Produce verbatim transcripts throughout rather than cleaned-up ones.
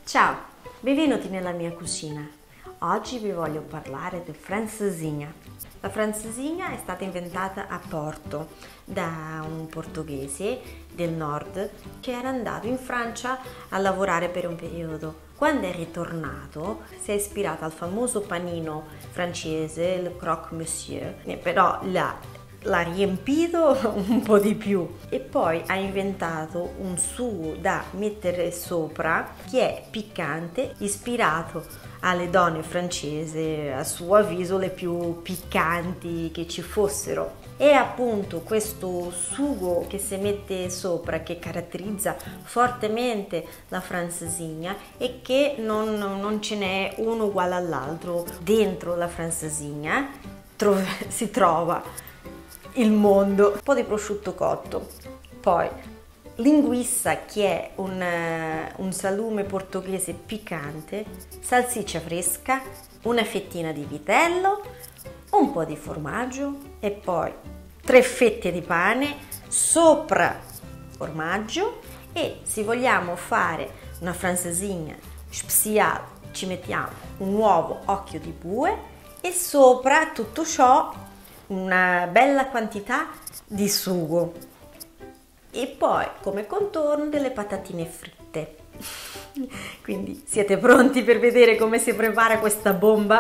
Ciao, benvenuti nella mia cucina. Oggi vi voglio parlare di francesinha. La francesinha è stata inventata a Porto da un portoghese del nord che era andato in Francia a lavorare per un periodo. Quando è ritornato si è ispirato al famoso panino francese, il croque monsieur, però l'ha l'ha riempito un po' di più e poi ha inventato un sugo da mettere sopra che è piccante, ispirato alle donne francesi, a suo avviso le più piccanti che ci fossero. È appunto questo sugo che si mette sopra che caratterizza fortemente la francesinha e che non, non ce n'è uno uguale all'altro. Dentro la francesinha tro- si trova il mondo, un po' di prosciutto cotto, poi linguissa che è un, uh, un salume portoghese piccante, salsiccia fresca, una fettina di vitello, un po' di formaggio e poi tre fette di pane sopra formaggio. E se vogliamo fare una francesinha speciale ci mettiamo un uovo occhio di bue e sopra tutto ciò una bella quantità di sugo e poi come contorno delle patatine fritte. Quindi siete pronti per vedere come si prepara questa bomba?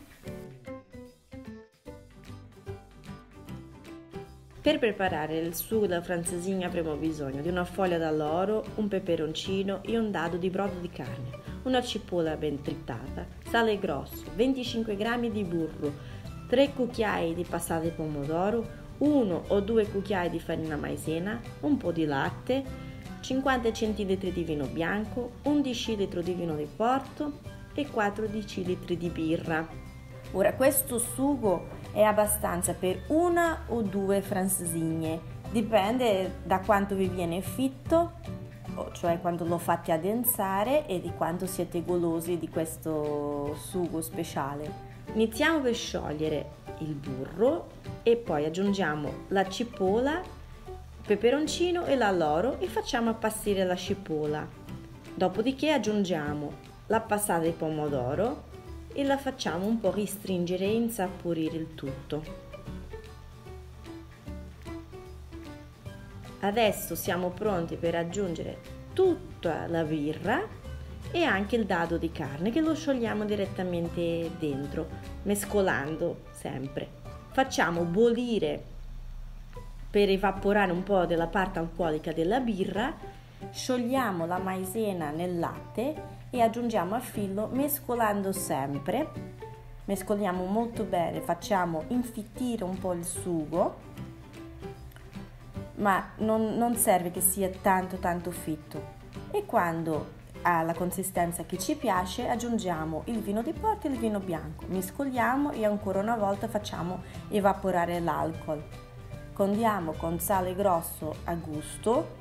Per preparare il sugo della francesinha avremo bisogno di una foglia d'alloro, un peperoncino e un dado di brodo di carne, una cipolla ben tritata, sale grosso, venticinque grammi di burro, tre cucchiai di passata di pomodoro, uno o due cucchiai di farina maizena, un po' di latte, cinquanta centilitri di vino bianco, un decilitro di vino di Porto e quattro decilitri di birra. Ora questo sugo è abbastanza per una o due francesinhe, dipende da quanto vi viene fitto, cioè quando lo fate addensare e di quanto siete golosi di questo sugo speciale. Iniziamo per sciogliere il burro e poi aggiungiamo la cipolla, il peperoncino e l'alloro e facciamo appassire la cipolla. Dopodiché aggiungiamo la passata di pomodoro e la facciamo un po' ristringere e insaporire il tutto. Adesso siamo pronti per aggiungere tutta la birra e anche il dado di carne che lo sciogliamo direttamente dentro, mescolando sempre. Facciamo bollire per evaporare un po' della parte alcolica della birra, sciogliamo la maizena nel latte e aggiungiamo a filo mescolando sempre. Mescoliamo molto bene, facciamo infittire un po' il sugo, ma non, non serve che sia tanto tanto fitto. E quando alla consistenza che ci piace aggiungiamo il vino di Porto e il vino bianco, mescoliamo e ancora una volta facciamo evaporare l'alcol. Condiamo con sale grosso a gusto.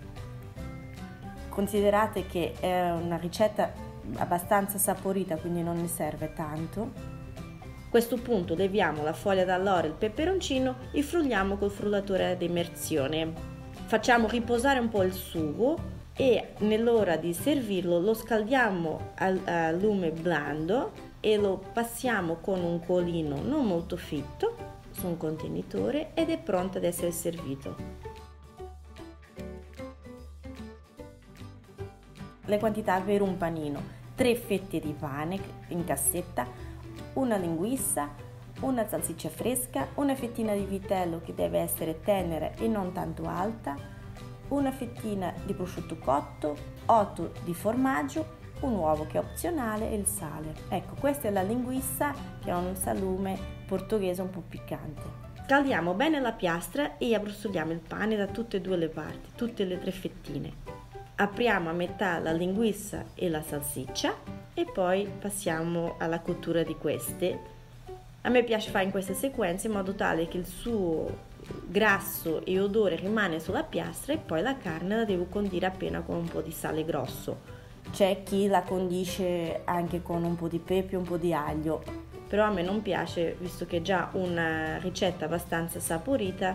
Considerate che è una ricetta abbastanza saporita, quindi non ne serve tanto. A questo punto leviamo la foglia d'alloro e il peperoncino e frulliamo col frullatore ad immersione. Facciamo riposare un po' il sugo e nell'ora di servirlo lo scaldiamo a lume blando e lo passiamo con un colino non molto fitto su un contenitore ed è pronto ad essere servito. Le quantità per un panino: tre fette di pane in cassetta, una linguissa, una salsiccia fresca, una fettina di vitello che deve essere tenera e non tanto alta, una fettina di prosciutto cotto, otto di formaggio, un uovo che è opzionale e il sale. Ecco, questa è la linguissa che è un salume portoghese un po' piccante. Scaldiamo bene la piastra e abbrustoliamo il pane da tutte e due le parti, tutte le tre fettine. Apriamo a metà la linguissa e la salsiccia e poi passiamo alla cottura di queste. A me piace fare in questa sequenza in modo tale che il suo grasso e odore rimane sulla piastra e poi la carne la devo condire appena con un po' di sale grosso. C'è chi la condisce anche con un po' di pepe e un po' di aglio, però a me non piace, visto che è già una ricetta abbastanza saporita,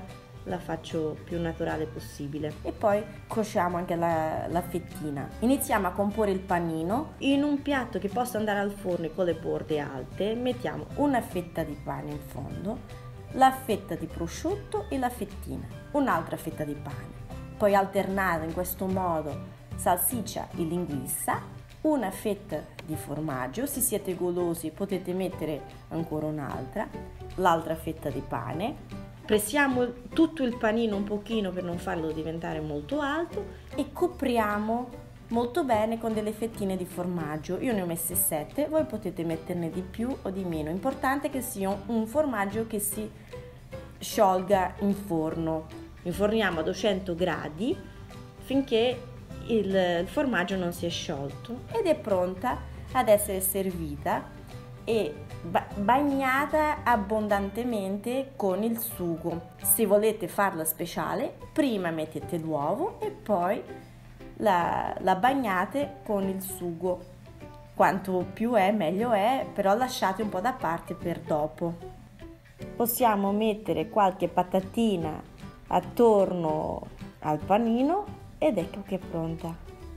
la faccio più naturale possibile. E poi cuociamo anche la, la fettina. Iniziamo a comporre il panino. In un piatto che possa andare al forno con le borde alte mettiamo una fetta di pane in fondo, la fetta di prosciutto e la fettina, un'altra fetta di pane. Poi alternare in questo modo salsiccia e linguiça, una fetta di formaggio, se siete golosi potete mettere ancora un'altra, l'altra fetta di pane. Pressiamo tutto il panino un pochino per non farlo diventare molto alto e copriamo molto bene con delle fettine di formaggio. Io ne ho messe sette, voi potete metterne di più o di meno. Importante che sia un formaggio che si sciolga in forno. Inforniamo a duecento gradi finché il, il formaggio non si è sciolto ed è pronta ad essere servita e bagnata abbondantemente con il sugo. Se volete farla speciale, prima mettete l'uovo e poi la, la bagnate con il sugo. Quanto più è meglio è, però lasciate un po' da parte per dopo. Possiamo mettere qualche patatina attorno al panino ed ecco che è pronta.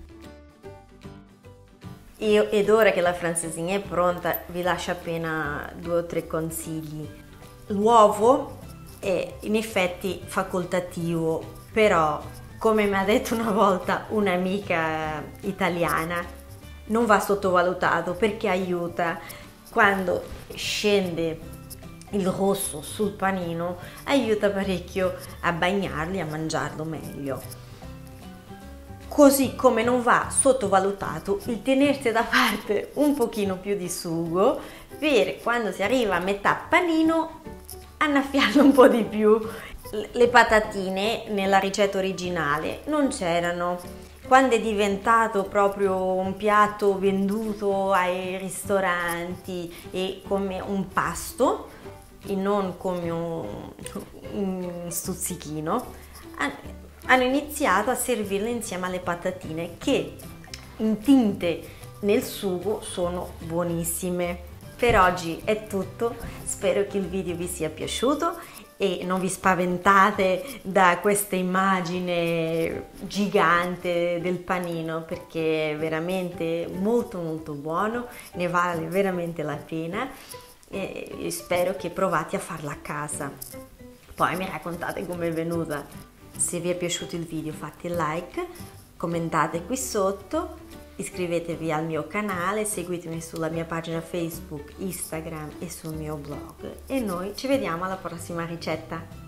Io, ed ora che la francesinha è pronta, vi lascio appena due o tre consigli. L'uovo è in effetti facoltativo, però come mi ha detto una volta un'amica italiana, non va sottovalutato perché aiuta quando scende il rosso sul panino, aiuta parecchio a bagnarli, a mangiarlo meglio. Così come non va sottovalutato il tenersi da parte un pochino più di sugo per quando si arriva a metà panino annaffiarlo un po' di più. Le patatine nella ricetta originale non c'erano. Quando è diventato proprio un piatto venduto ai ristoranti e come un pasto e non come un, un stuzzichino, hanno iniziato a servirle insieme alle patatine che intinte nel sugo sono buonissime. Per oggi è tutto, spero che il video vi sia piaciuto e non vi spaventate da questa immagine gigante del panino perché è veramente molto molto buono, ne vale veramente la pena e spero che provate a farla a casa. Poi mi raccontate com'è venuta. Se vi è piaciuto il video fate like, commentate qui sotto, iscrivetevi al mio canale, seguitemi sulla mia pagina Facebook, Instagram e sul mio blog e noi ci vediamo alla prossima ricetta.